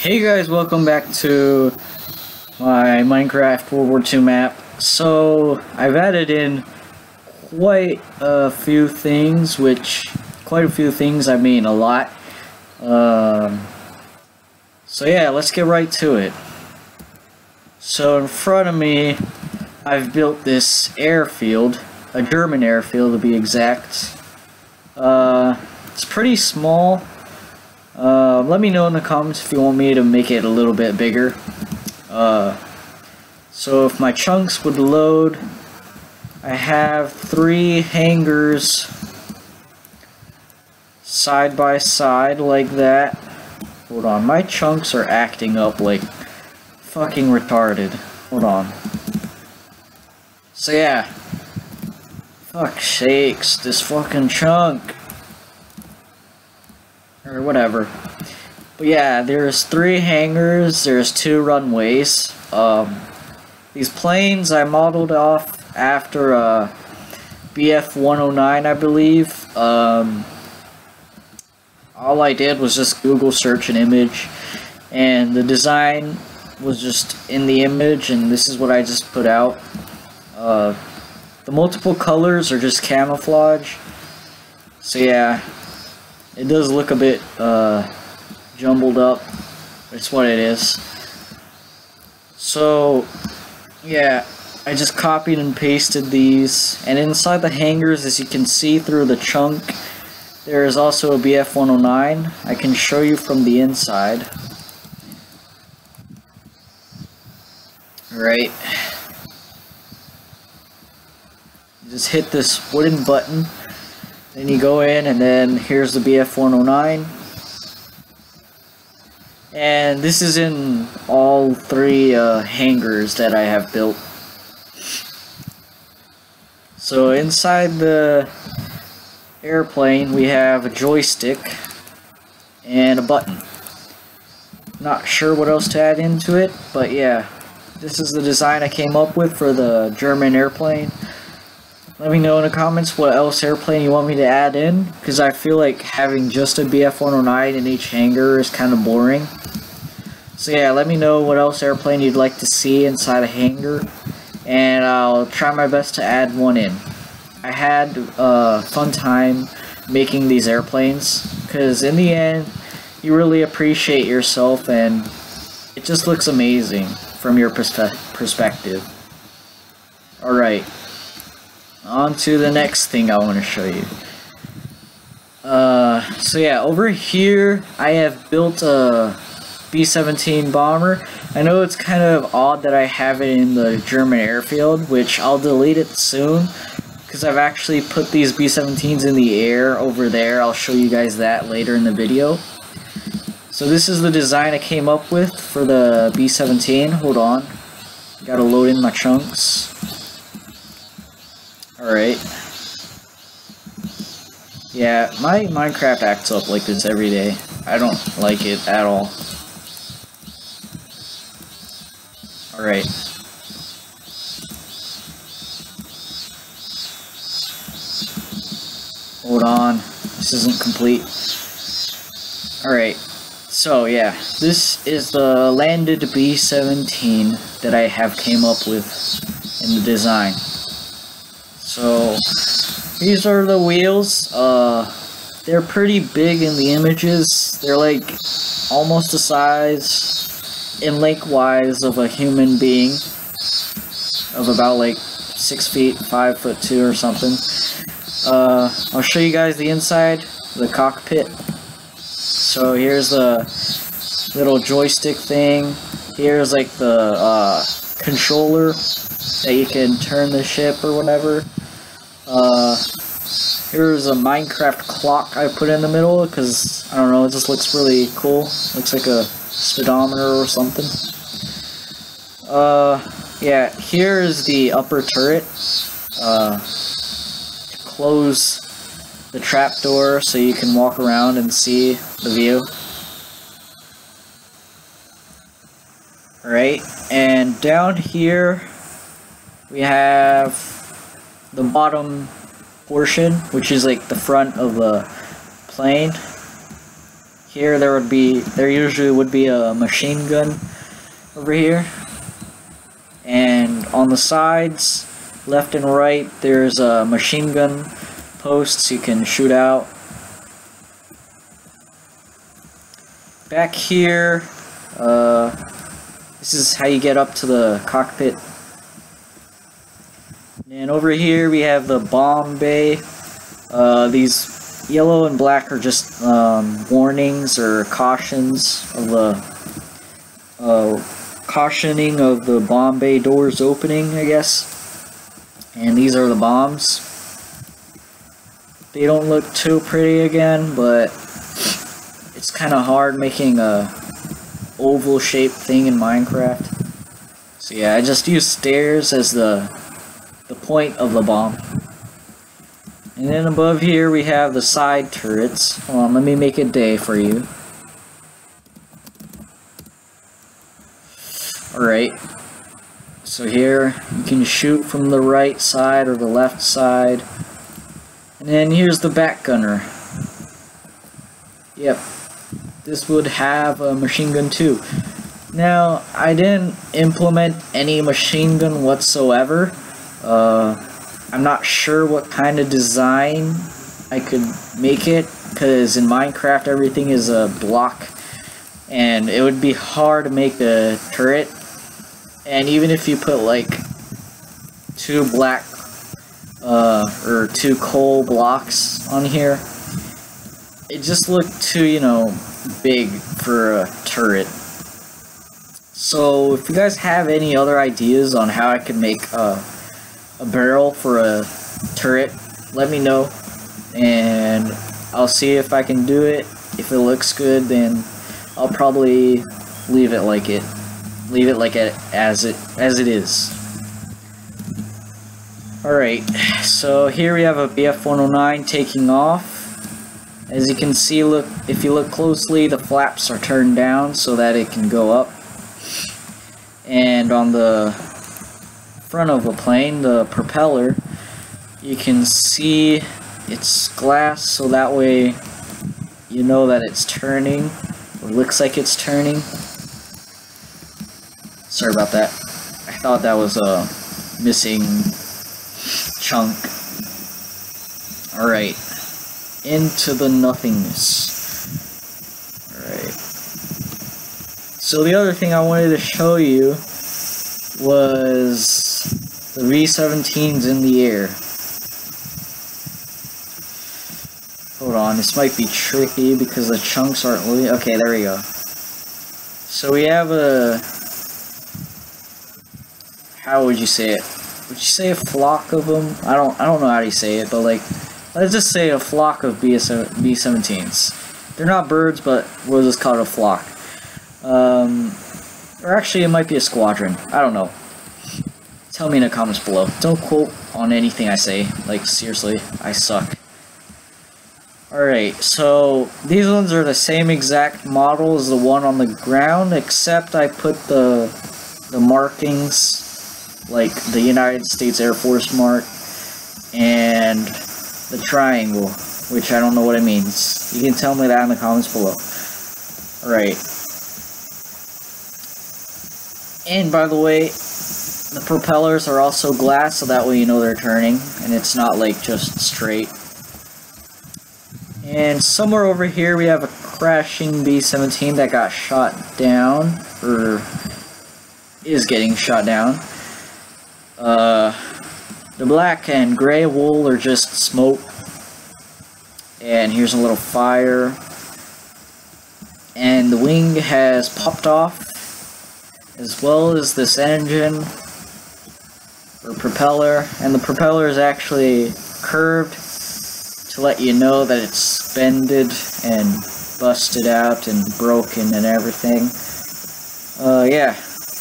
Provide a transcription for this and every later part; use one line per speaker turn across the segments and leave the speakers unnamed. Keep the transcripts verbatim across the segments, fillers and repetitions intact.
Hey guys, welcome back to my Minecraft World War Two map. So, I've added in quite a few things, which, quite a few things, I mean a lot. Um, so yeah, let's get right to it. So in front of me, I've built this airfield, a German airfield to be exact. Uh, it's pretty small. Uh, let me know in the comments if you want me to make it a little bit bigger. Uh, so if my chunks would load, I have three hangars side by side like that. Hold on, my chunks are acting up like fucking retarded. Hold on. So yeah. Fuck sakes, this fucking chunk. Or whatever. But yeah, there's three hangars, there's two runways. Um, these planes I modeled off after uh, B F one oh nine, I believe. Um, all I did was just Google search an image, and the design was just in the image, and this is what I just put out. Uh, the multiple colors are just camouflage. So yeah. It does look a bit uh, jumbled up. It's what it is. So, yeah, I just copied and pasted these. And inside the hangars, as you can see through the chunk, there is also a B F one oh nine. I can show you from the inside. Alright. Just hit this wooden button. Then you go in, and then here's the B F one oh nine. And this is in all three uh, hangars that I have built. So inside the airplane, we have a joystick and a button. Not sure what else to add into it, but yeah. This is the design I came up with for the German airplane. Let me know in the comments what else airplane you want me to add in, because I feel like having just a B F one oh nine in each hangar is kind of boring. So yeah, let me know what else airplane you'd like to see inside a hangar, and I'll try my best to add one in. I had a fun time making these airplanes, because in the end, you really appreciate yourself, and it just looks amazing from your perspe- perspective. Alright. On to the next thing I want to show you. Uh, so yeah, over here I have built a B seventeen bomber. I know it's kind of odd that I have it in the German airfield, which I'll delete it soon, because I've actually put these B seventeens in the air over there. I'll show you guys that later in the video. So this is the design I came up with for the B seventeen. Hold on. Gotta load in my chunks. Alright. Yeah, my Minecraft acts up like this every day. I don't like it at all. Alright. Hold on. This isn't complete. Alright. So, yeah. This is the landed B seventeen that I have came up with in the design. So, these are the wheels. Uh, they're pretty big in the images. They're like almost the size and lengthwise of a human being, of about like six feet, five foot two or something. Uh, I'll show you guys the inside, the cockpit. So here's the little joystick thing. Here's like the uh, controller that you can turn the ship or whatever. Uh, here's a Minecraft clock I put in the middle, because, I don't know, it just looks really cool. Looks like a speedometer or something. Uh, yeah, here is the upper turret. Uh, close the trapdoor so you can walk around and see the view. Alright, and down here we have the bottom portion, which is like the front of the plane. here there would be, there usually would be a machine gun over here. And on the sides, left and right, there's a machine gun posts you can shoot out. Back here, uh, this is how you get up to the cockpit. And over here we have the bomb bay. Uh, these yellow and black are just um, warnings or cautions of the uh, cautioning of the bomb bay doors opening, I guess. And these are the bombs. They don't look too pretty again, but it's kind of hard making a oval shaped thing in Minecraft. So yeah, I just use stairs as the the point of the bomb. And then above here we have the side turrets. Hold on, let me make a day for you. Alright. So here you can shoot from the right side or the left side. And then here's the back gunner. Yep. This would have a machine gun too. Now, I didn't implement any machine gun whatsoever. Uh, I'm not sure what kind of design I could make it, because in Minecraft everything is a block, and it would be hard to make the turret. And even if you put like two black uh, or two coal blocks on here, it just looked too, you know, big for a turret. So if you guys have any other ideas on how I could make a, a barrel for a turret, let me know, and I'll see if I can do it. If it looks good, then I'll probably leave it like it, leave it like it as it as it is. All right, so here we have a B F one oh nine taking off. As you can see, look, if you look closely, the flaps are turned down so that it can go up. And on the front of the plane, the propeller, you can see it's glass, so that way you know that it's turning, or looks like it's turning. Sorry about that. I thought that was a missing chunk. Alright. Into the nothingness. Alright. So the other thing I wanted to show you was the V seventeens in the air. Hold on, this might be tricky because the chunks aren't really... Okay, there we go. So we have a... How would you say it? Would you say a flock of them? I don't I don't know how you say it, but like, let's just say a flock of B seventeens. They're not birds, but we'll just call it a flock. Um, or actually, it might be a squadron. I don't know. Tell me in the comments below. Don't quote on anything I say. Like, seriously, I suck. Alright, so these ones are the same exact model as the one on the ground, except I put the the markings, like the United States Air Force mark, and the triangle, which I don't know what it means. You can tell me that in the comments below. Alright. And by the way, the propellers are also glass, so that way you know they're turning, and it's not like just straight. And somewhere over here we have a crashing B seventeen that got shot down, or is getting shot down. Uh, the black and gray wool are just smoke. And here's a little fire. And the wing has popped off, as well as this engine, or propeller. And the propeller is actually curved to let you know that it's bended and busted out and broken and everything. Uh, yeah.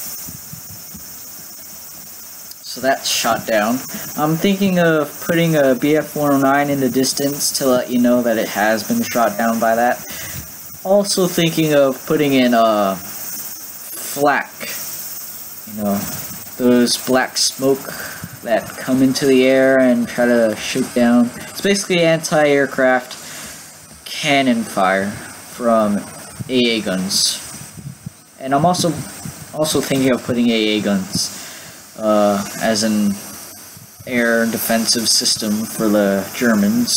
So that's shot down. I'm thinking of putting a B F one oh nine in the distance to let you know that it has been shot down by that. Also thinking of putting in a flak. You know, those black smoke that come into the air and try to shoot down. It's basically anti-aircraft cannon fire. from A A guns. And I'm also also thinking of putting A A guns uh, as an air defensive system for the Germans.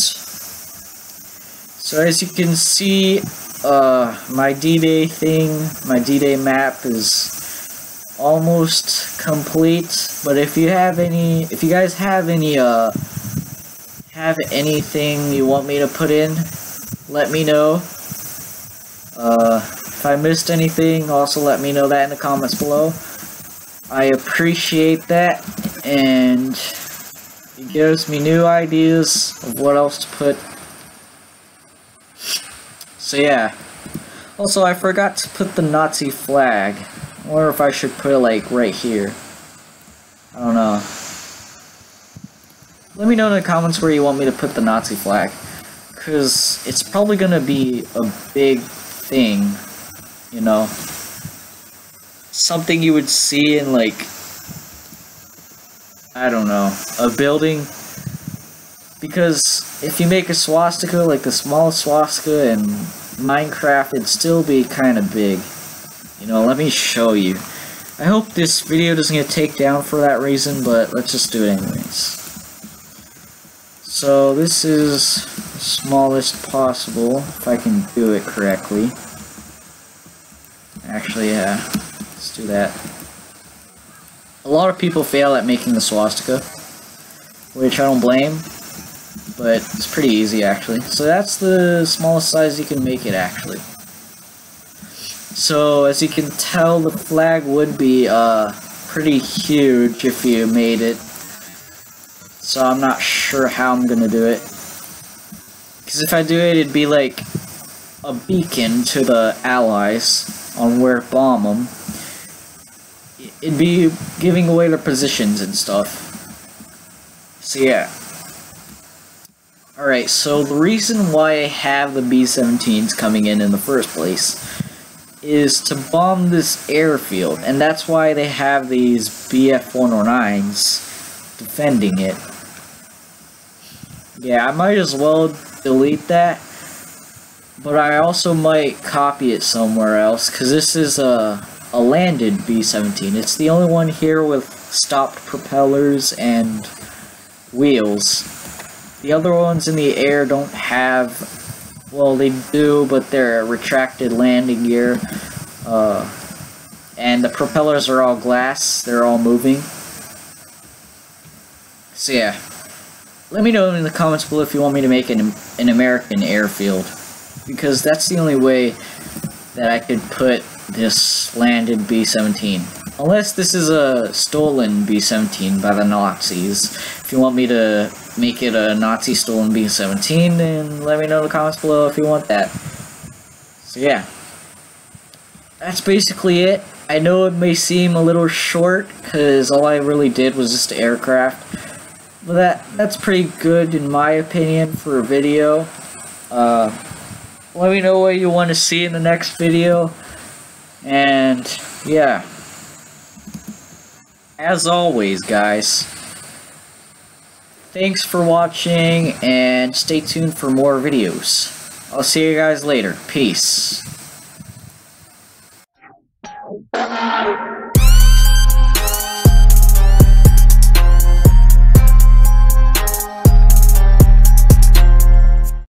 So as you can see, uh, my D-Day thing, my D-Day map is almost complete. But if you have any, if you guys have any, uh, have anything you want me to put in, let me know. Uh, if I missed anything, also let me know that in the comments below. I appreciate that, and it gives me new ideas of what else to put. So yeah. Also, I forgot to put the Nazi flag. I wonder if I should put it like right here. I don't know. Let me know in the comments where you want me to put the Nazi flag, because it's probably gonna be a big thing, you know, something you would see in, like, I don't know, a building, because if you make a swastika, like the smallest swastika in Minecraft, it'd still be kind of big. You know, let me show you. I hope this video doesn't get taken down for that reason, but let's just do it anyways. So this is the smallest possible, if I can do it correctly. Actually, yeah, let's do that. A lot of people fail at making the swastika, which I don't blame, but it's pretty easy actually. So that's the smallest size you can make it actually. So as you can tell, the flag would be uh, pretty huge if you made it. So I'm not sure how I'm gonna do it. Because if I do it, it'd be like a beacon to the Allies on where to bomb them. It'd be giving away their positions and stuff. So yeah. Alright, so the reason why I have the B seventeens coming in in the first place is to bomb this airfield. And that's why they have these B F one oh nines defending it. Yeah, I might as well delete that, but I also might copy it somewhere else, because this is a, a landed B seventeen. It's the only one here with stopped propellers and wheels. The other ones in the air don't have, well, they do, but they're retracted landing gear, uh, and the propellers are all glass, they're all moving. So yeah. Let me know in the comments below if you want me to make an, an American airfield, because that's the only way that I could put this landed B seventeen. Unless this is a stolen B seventeen by the Nazis. If you want me to make it a Nazi stolen B seventeen, then let me know in the comments below if you want that. So yeah. That's basically it. I know it may seem a little short, because all I really did was just aircraft. But that, that's pretty good in my opinion for a video. Uh, let me know what you want to see in the next video. And, yeah. As always, guys. Thanks for watching, and stay tuned for more videos. I'll see you guys later. Peace.